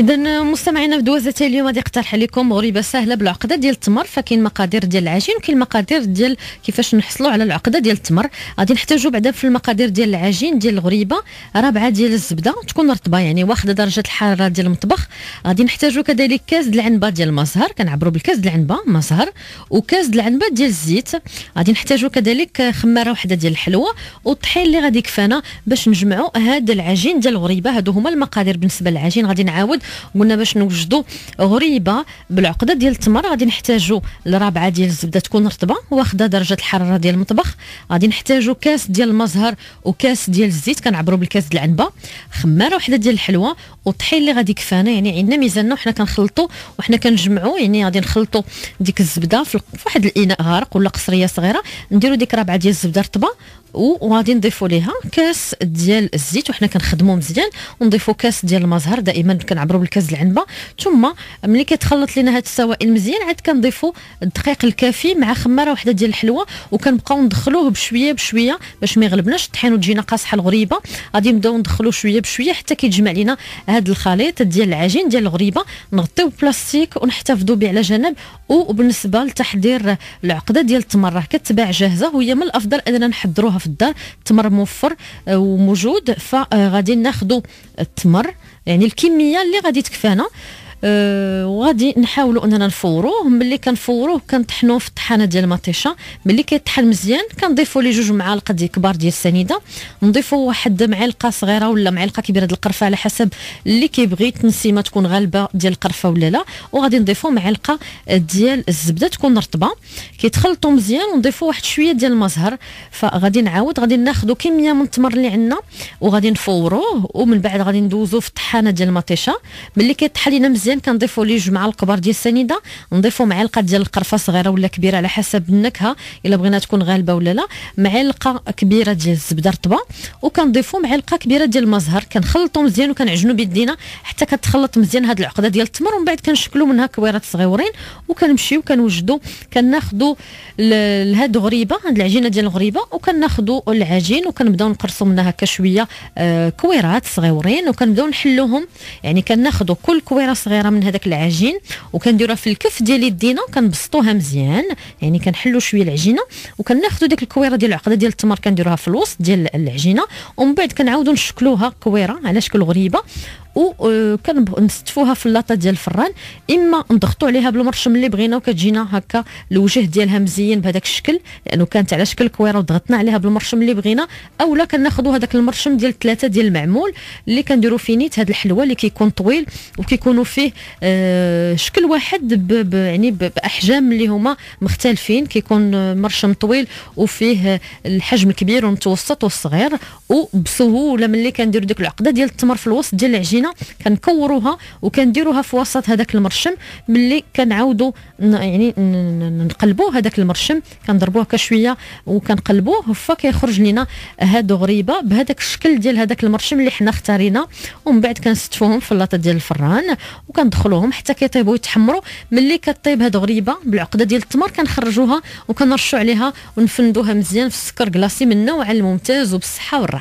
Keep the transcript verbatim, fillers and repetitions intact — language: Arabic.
اذا مستمعينا في دوازتي اليوم غادي نقترح عليكم غريبه سهله بالعقده ديال التمر. فكاين مقادير ديال العجين وكاين مقادير ديال كيفاش نحصلوا على العقده ديال التمر. غادي نحتاجوا بعدا في المقادير ديال العجين ديال الغريبه ربعه ديال الزبده تكون رطبه يعني واخده درجه الحراره ديال المطبخ. غادي نحتاجوا كذلك كاس د العنبه ديال المزهر، كنعبروا بالكاس د العنبه مزهر، وكاس د العنبه ديال الزيت. غادي نحتاجوا كذلك خماره وحده ديال الحلوه والطحين اللي غادي يكفانا باش نجمعوا هذا العجين ديال الغريبه. هادو هما المقادير بالنسبه للعجين. غادي نعاود قلنا باش نوجدوا غريبه بالعقده ديال التمر غادي نحتاجوا لربعه ديال الزبده تكون رطبه واخده درجه الحراره ديال المطبخ. غادي نحتاجوا كاس ديال المزهر وكاس ديال الزيت كنعبروا بالكاس ديال العنبه، خماره وحده ديال الحلوه والطحين اللي غادي يكفانا. يعني عندنا ميزاننا وحنا كنخلطوا وحنا كنجمعوا، يعني غادي نخلطوا ديك الزبده في واحد الاناء غارق ولا قصريه صغيره، نديروا ديك ربعه ديال الزبده رطبه وغادي نضيفوا ليها كاس ديال الزيت وحنا كنخدموا مزيان، ونضيفوا كاس ديال المزهر دائما كنعبروا بالكاس ديال العنبه. ثم ملي كيتخلط لنا هاد السوائل مزيان عاد كنضيفوا الدقيق الكافي مع خماره وحده ديال الحلوه وكنبقاو ندخلوه بشويه بشويه باش ما يغلبناش الطحين وتجينا قاصحه الغريبه. غادي نبداو ندخلوه شويه بشويه حتى كيتجمع لنا هاد الخليط ديال العجين ديال الغريبه. نغطيو بلاستيك ونحتفظوا به على جنب. وبالنسبه لتحضير العقده ديال التمر راه كتباع جاهزه وهي من الافضل اننا نحضروها في الدار. التمر موفر وموجود، فغادي ناخذوا التمر يعني الكميه اللي غادي تكفانا. أه وغادي نحاولوا اننا نفوروه. ملي كنفوروه كنطحنوه في الطحانه ديال المطيشه. ملي كيطحن مزيان كنضيفوا ليه جوج معالق ديال كبار ديال السنيده، نضيفوا واحد معلقه صغيره ولا معلقه كبيره ديال القرفه على حسب اللي كيبغي، التنسيمه تكون غالبه ديال القرفه ولا لا. وغادي نضيفوا معلقه ديال الزبده تكون رطبه، كيتخلطوا مزيان ونضيفوا واحد شويه ديال المزهر. فغادي نعاود غادي ناخذوا كميه من التمر اللي عندنا وغادي نفوروه، ومن بعد غادي ندوزوه في الطحانه ديال المطيشه. ملي كيطحن لينا مزيان كنضيفوا ليه جوج معالق كبار ديال السنيده، نضيفوا معلقه ديال القرفه صغيره ولا كبيره على حسب النكهه الا بغينا تكون غالبه ولا لا، معلقه كبيره ديال الزبده رطبه، وكنضيفوا معلقه كبيره ديال المزهر. كنخلطوا مزيان وكنعجنوا بيدينا حتى كتخلط مزيان هاد العقده ديال التمر، ومن بعد كنشكلوا منها كويرات صغيورين وكنمشيو كنوجدوا كناخذوا لهاد غريبه هاد العجينه ديال الغريبه وكناخذوا العجين وكنبداو نقرصوا منها هكا شويه آه كويرات صغيورين وكنبداو نحلوهم. يعني كناخذوا كل كويره صغيره من هذاك العجين وكنديروها في الكف ديال يدينا وكنبسطوها مزيان. يعني كنحلوا شويه العجينه وكناخذوا ديك الكويره ديال العقده ديال التمر كنديروها في الوسط ديال العجينه، ومن بعد كنعاودوا نشكلوها كويره على شكل غريبه وكنستفوها في اللاطه ديال الفران. اما نضغطوا عليها بالمرشم اللي بغينا وكتجينا هكا الوجه ديالها مزيان بهذاك الشكل لانه كانت على شكل كويره وضغطنا عليها بالمرشم اللي بغينا، اولا كناخذوا هذاك المرشم ديال ثلاثه ديال المعمول اللي كنديروا فيه نيت هذا الحلوه اللي كيكون طويل وكيكونوا فيه آه شكل واحد ب ب يعني باحجام اللي هما مختلفين. كيكون مرشم طويل وفيه الحجم الكبير والمتوسط والصغير، وبسهوله ملي كنديروا ديك العقده ديال التمر في الوسط ديال العجينه كنكوروها وكنديروها في وسط هذاك المرشم. ملي كنعاودوا يعني نقلبوا هذاك المرشم كنضربوه كشويه وكنقلبوه فكيخرج لنا هادو غريبه بهذاك الشكل ديال هذاك المرشم اللي حنا اختارينا. ومن بعد كنستفوهم في اللاطه ديال الفران وكندخلوهم حتى كيطيبوا ويتحمروا. ملي كطيب هاد غريبه بالعقده ديال التمر كنخرجوها وكنرشوا عليها ونفندوها مزيان في السكر كلاصي من النوع الممتاز وبالصحه والراحه.